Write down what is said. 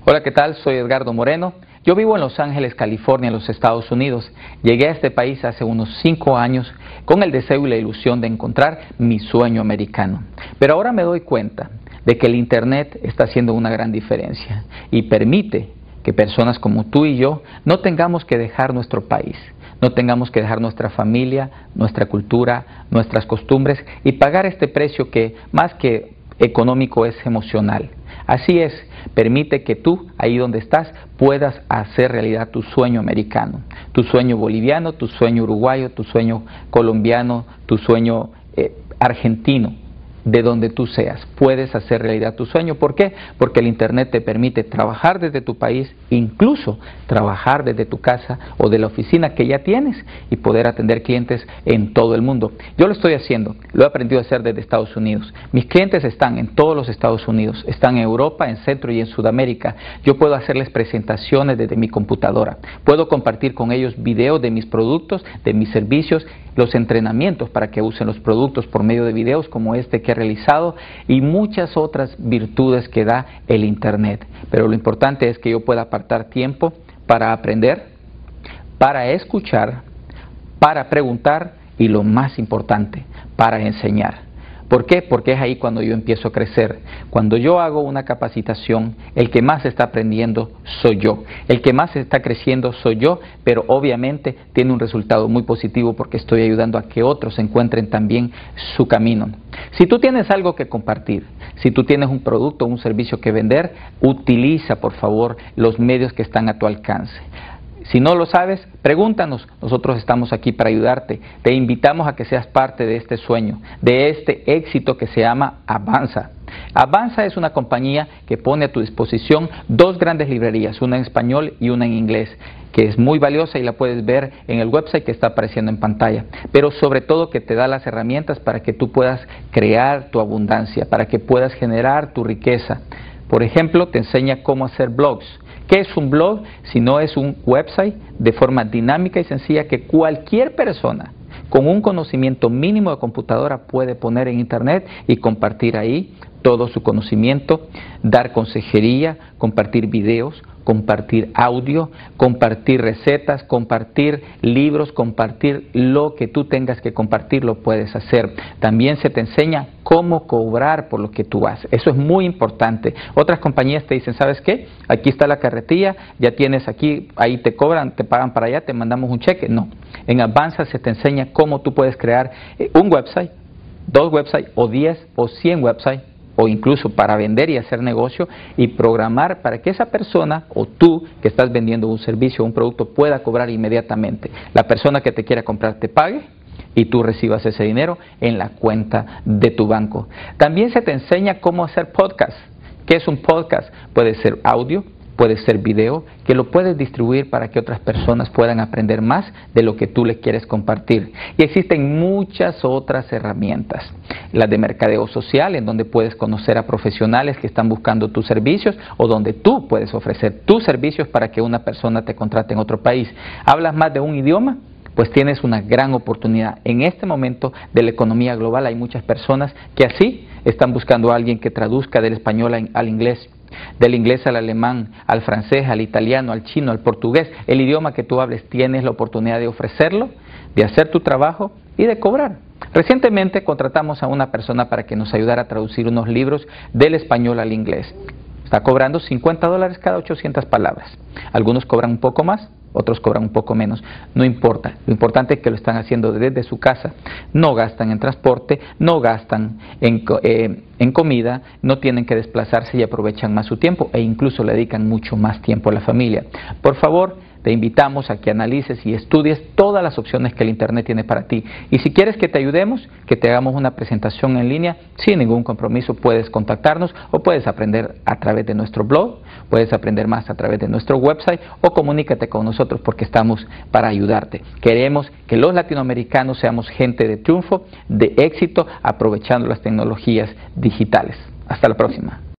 Hola, ¿qué tal? Soy Edgardo Moreno. Yo vivo en Los Ángeles, California, en los Estados Unidos. Llegué a este país hace unos 5 años con el deseo y la ilusión de encontrar mi sueño americano. Pero ahora me doy cuenta de que el Internet está haciendo una gran diferencia y permite que personas como tú y yo no tengamos que dejar nuestro país, no tengamos que dejar nuestra familia, nuestra cultura, nuestras costumbres y pagar este precio que más que económico es emocional. Así es, permite que tú, ahí donde estás, puedas hacer realidad tu sueño americano, tu sueño boliviano, tu sueño uruguayo, tu sueño colombiano, tu sueño argentino. De donde tú seas, puedes hacer realidad tu sueño. ¿Por qué? Porque el Internet te permite trabajar desde tu país, incluso trabajar desde tu casa o de la oficina que ya tienes y poder atender clientes en todo el mundo. Yo lo estoy haciendo, lo he aprendido a hacer desde Estados Unidos. Mis clientes están en todos los Estados Unidos, están en Europa, en Centro y en Sudamérica. Yo puedo hacerles presentaciones desde mi computadora, puedo compartir con ellos videos de mis productos, de mis servicios, los entrenamientos para que usen los productos por medio de videos como este que he realizado y muchas otras virtudes que da el Internet. Pero lo importante es que yo pueda apartar tiempo para aprender, para escuchar, para preguntar y lo más importante, para enseñar. ¿Por qué? Porque es ahí cuando yo empiezo a crecer. Cuando yo hago una capacitación, el que más está aprendiendo soy yo. El que más está creciendo soy yo, pero obviamente tiene un resultado muy positivo porque estoy ayudando a que otros encuentren también su camino. Si tú tienes algo que compartir, si tú tienes un producto o un servicio que vender, utiliza por favor los medios que están a tu alcance. Si no lo sabes, pregúntanos, nosotros estamos aquí para ayudarte. Te invitamos a que seas parte de este sueño, de este éxito que se llama Avanza. Avanza es una compañía que pone a tu disposición 2 grandes librerías, una en español y una en inglés, que es muy valiosa y la puedes ver en el website que está apareciendo en pantalla. Pero sobre todo que te da las herramientas para que tú puedas crear tu abundancia, para que puedas generar tu riqueza. Por ejemplo, te enseña cómo hacer blogs. ¿Qué es un blog? Si no es un website de forma dinámica y sencilla que cualquier persona con un conocimiento mínimo de computadora puede poner en Internet y compartir ahí todo su conocimiento, dar consejería, compartir videos, compartir audio, compartir recetas, compartir libros, compartir lo que tú tengas que compartir, lo puedes hacer. También se te enseña cómo cobrar por lo que tú haces. Eso es muy importante. Otras compañías te dicen, ¿sabes qué? Aquí está la carretilla, ya tienes aquí, ahí te cobran, te pagan para allá, te mandamos un cheque. No. En Avanza se te enseña cómo tú puedes crear un website, 2 websites, o 10 o 100 websites, o incluso para vender y hacer negocio y programar para que esa persona o tú que estás vendiendo un servicio o un producto pueda cobrar inmediatamente. La persona que te quiera comprar te pague y tú recibas ese dinero en la cuenta de tu banco. También se te enseña cómo hacer podcast. ¿Qué es un podcast? Puede ser audio, puede ser video, que lo puedes distribuir para que otras personas puedan aprender más de lo que tú les quieres compartir. Y existen muchas otras herramientas. Las de mercadeo social, en donde puedes conocer a profesionales que están buscando tus servicios o donde tú puedes ofrecer tus servicios para que una persona te contrate en otro país. ¿Hablas más de un idioma? Pues tienes una gran oportunidad. En este momento de la economía global hay muchas personas que así están buscando a alguien que traduzca del español al inglés, del inglés al alemán, al francés, al italiano, al chino, al portugués. El idioma que tú hables, tienes la oportunidad de ofrecerlo, de hacer tu trabajo y de cobrar. Recientemente contratamos a una persona para que nos ayudara a traducir unos libros del español al inglés. Está cobrando $50 cada 800 palabras. Algunos cobran un poco más, otros cobran un poco menos. No importa, lo importante es que lo están haciendo desde su casa. No gastan en transporte, no gastan en comida, no tienen que desplazarse y aprovechan más su tiempo e incluso le dedican mucho más tiempo a la familia. Por favor, te invitamos a que analices y estudies todas las opciones que el Internet tiene para ti. Y si quieres que te ayudemos, que te hagamos una presentación en línea, sin ningún compromiso puedes contactarnos o puedes aprender a través de nuestro blog, puedes aprender más a través de nuestro website o comunícate con nosotros porque estamos para ayudarte. Queremos que los latinoamericanos seamos gente de triunfo, de éxito, aprovechando las tecnologías digitales. Hasta la próxima.